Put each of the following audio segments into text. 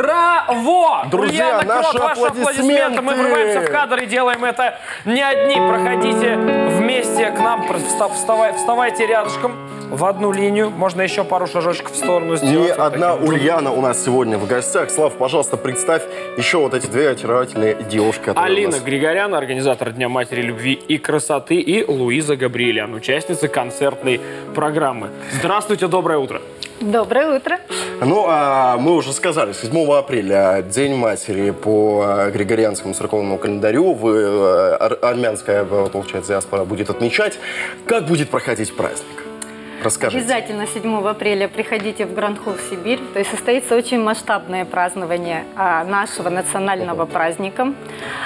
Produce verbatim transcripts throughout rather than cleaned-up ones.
Браво! Друзья, Ульяна наши Крот, ваши аплодисменты. аплодисменты. Мы врываемся в кадр и делаем это не одни. Проходите вместе к нам, вставай, вставайте рядышком в одну линию. Можно еще пару шажочков в сторону сделать. Не вот одна таким. Ульяна у нас сегодня в гостях. Слав, пожалуйста, представь еще вот эти две очаровательные девушки. Алина Григорян, организатор Дня матери, любви и красоты, и Луиза Габриэлян, участница концертной программы. Здравствуйте, доброе утро. Доброе утро. Ну, а мы уже сказали, седьмого апреля, День матери по григорианскому церковному календарю. Вы, армянская, получается, диаспора будет отмечать. Как будет проходить праздник? Расскажите. Обязательно седьмого апреля приходите в Гранд-Холл Сибирь. То есть состоится очень масштабное празднование а, нашего национального праздника.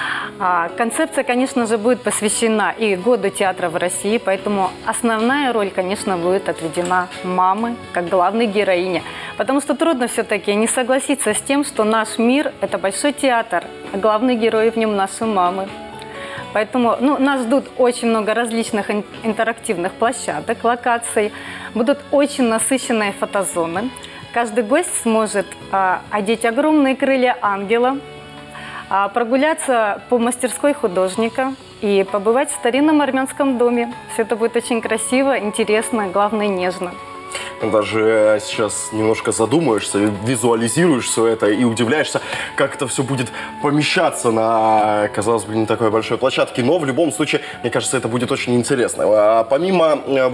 А, концепция, конечно же, будет посвящена и Году театра в России, поэтому основная роль, конечно, будет отведена мамы, как главной героине. Потому что трудно все-таки не согласиться с тем, что наш мир – это большой театр, а главный герой в нем – наши мамы. Поэтому ну, нас ждут очень много различных интерактивных площадок, локаций. Будут очень насыщенные фотозоны. Каждый гость сможет а, одеть огромные крылья ангела, а, прогуляться по мастерской художника и побывать в старинном армянском доме. Все это будет очень красиво, интересно, главное, нежно. Даже сейчас немножко задумаешься, визуализируешь все это и удивляешься, как это все будет помещаться на, казалось бы, не такой большой площадке. Но в любом случае, мне кажется, это будет очень интересно. А помимо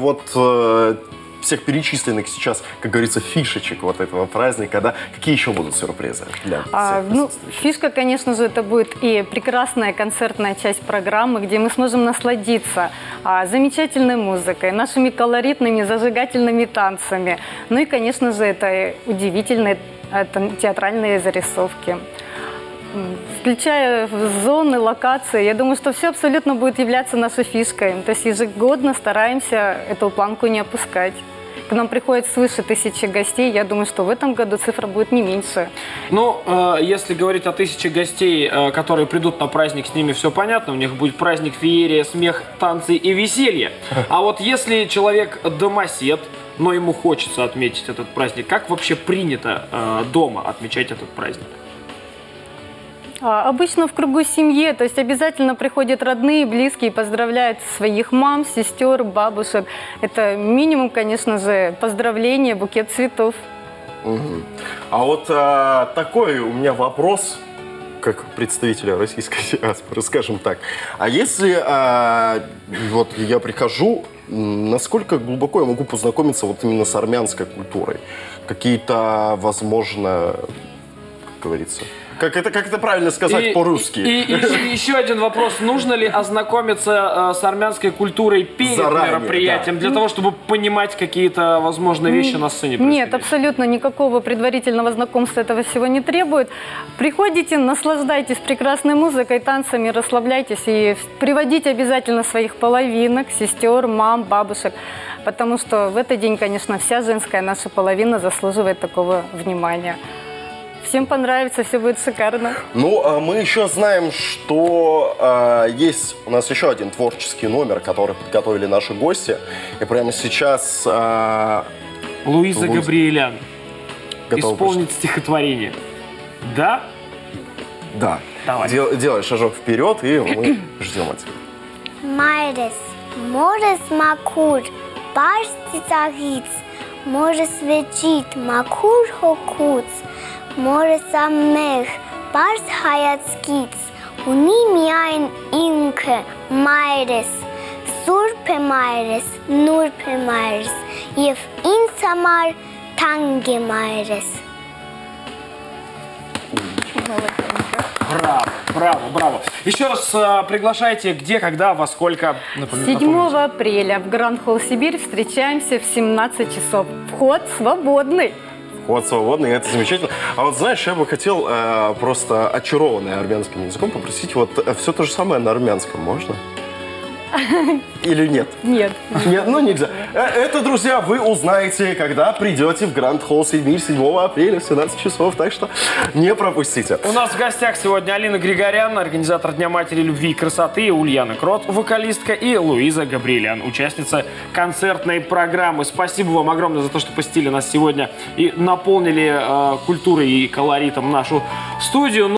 вот всех перечисленных сейчас, как говорится, фишечек вот этого праздника, да, какие еще будут сюрпризы для всех? А, ну, фишка, конечно же, это будет и прекрасная концертная часть программы, где мы сможем насладиться а, замечательной музыкой, нашими колоритными, зажигательными танцами. Ну и, конечно же, это удивительные это театральные зарисовки. Включая зоны, локации, я думаю, что все абсолютно будет являться нашей фишкой. То есть ежегодно стараемся эту планку не опускать. К нам приходит свыше тысячи гостей. Я думаю, что в этом году цифра будет не меньше. Ну, э, если говорить о тысяче гостей, э, которые придут на праздник, с ними все понятно. У них будет праздник, феерия, смех, танцы и веселье. А вот если человек домосед, но ему хочется отметить этот праздник, как вообще принято э, дома отмечать этот праздник? Обычно в кругу семьи, то есть обязательно приходят родные, близкие, поздравляют своих мам, сестер, бабушек. Это минимум, конечно же, поздравления, букет цветов. Угу. А вот а, такой у меня вопрос, как представителя российской диаспоры, скажем так. А если а, вот я прихожу, насколько глубоко я могу познакомиться вот именно с армянской культурой? Какие-то, возможно, как говорится... Как это, как это правильно сказать по-русски? И, и, и еще один вопрос. Нужно ли ознакомиться э, с армянской культурой перед Заранее, мероприятием, да. для того, чтобы понимать какие-то, возможно, вещи на сцене? Нет, абсолютно никакого предварительного знакомства этого всего не требует. Приходите, наслаждайтесь прекрасной музыкой, танцами, расслабляйтесь и приводите обязательно своих половинок, сестер, мам, бабушек. Потому что в этот день, конечно, вся женская наша половина заслуживает такого внимания. Всем понравится, все будет шикарно. Ну, а мы еще знаем, что а, есть у нас еще один творческий номер, который подготовили наши гости. И прямо сейчас... А, Луиза Луиз... Габриэлян исполнит стихотворение. Да? Да. Давай. Дел, делай шажок вперед, и мы ждем от тебя. Майрес, морес макур, барс цицагиц, морес вечит, макур хокуц. Մորս ամեղ, բարս հայացքից, ունի միայն ինքը մայրես, սուրբ է մայրես, նուրբ է մայրես, և ինձ համար թանկ է մայրես. Браво, браво, браво. Еще раз э, приглашайте, где, когда, во сколько. седьмого апреля в Гранд-Холл Сибирь встречаемся в семнадцать часов. Вход свободный. Вот свободный, это замечательно. А вот знаешь, я бы хотел э, просто очарованный армянским языком попросить вот э, все то же самое на армянском, можно? Или нет? Нет. Нет, ну нельзя. Э, Это, друзья, вы узнаете, когда придете в Гранд Холл Сибирь седьмого апреля в семнадцать часов, так что не пропустите. У нас в гостях сегодня Алина Григорян, организатор Дня матери, любви и красоты, Ульяна Крот, вокалистка, и Луиза Габриэлян, участница концертной программы. Спасибо вам огромное за то, что посетили нас сегодня и наполнили э, культурой и колоритом нашу студию.